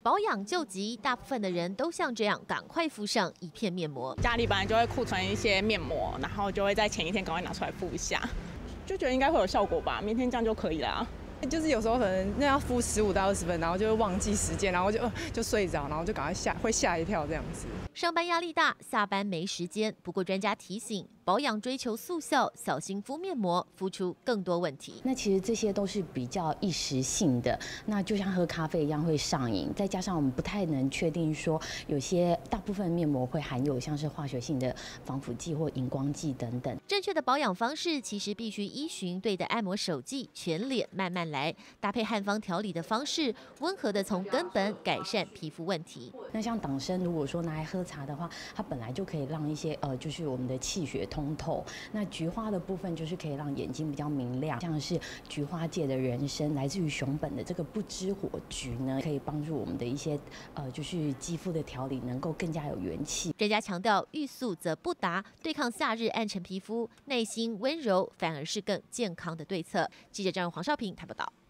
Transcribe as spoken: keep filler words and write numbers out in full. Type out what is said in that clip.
保养救急，大部分的人都像这样，赶快敷上一片面膜。 家里本来就会库存一些面膜，然后就会在前一天赶快拿出来敷一下，就觉得应该会有效果吧，明天这样就可以啦。 就是有时候可能那要敷十五到二十分，然后就会忘记时间，然后就、呃、就睡着，然后就赶快吓会吓一跳这样子。 上班压力大，下班没时间。不过专家提醒，保养追求速效，小心敷面膜，敷出更多问题。 那其实这些都是比较一时性的，那就像喝咖啡一样会上瘾。再加上我们不太能确定说，有些大部分面膜会含有像是化学性的防腐剂或荧光剂等等。 正确的保养方式其实必须依循对的按摩手技，全脸慢慢来，搭配汉方调理的方式，温和的从根本改善皮肤问题。 那像党参，如果说拿来喝茶的话，它本来就可以让一些呃，就是我们的气血通透。那菊花的部分就是可以让眼睛比较明亮，像是菊花界的人参，来自于熊本的这个不知火菊呢，可以帮助我们的一些呃，就是肌肤的调理能够更加有元气。 专家强调，欲速则不达，对抗夏日暗沉皮肤，内心温柔反而是更健康的对策。记者张黄少平台报道。